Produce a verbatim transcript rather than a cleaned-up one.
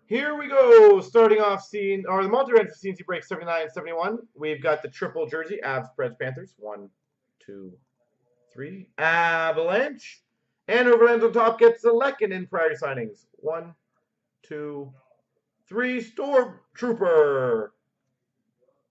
Here we go. Starting off scene or the multi-rent for C and C break seventy-nine seventy-one. We've got the triple jersey, Avs, Preds, Panthers. One, two, three. Avalanche. And Overland on top gets the Lekin in priority signings. One, two, three. Stormtrooper.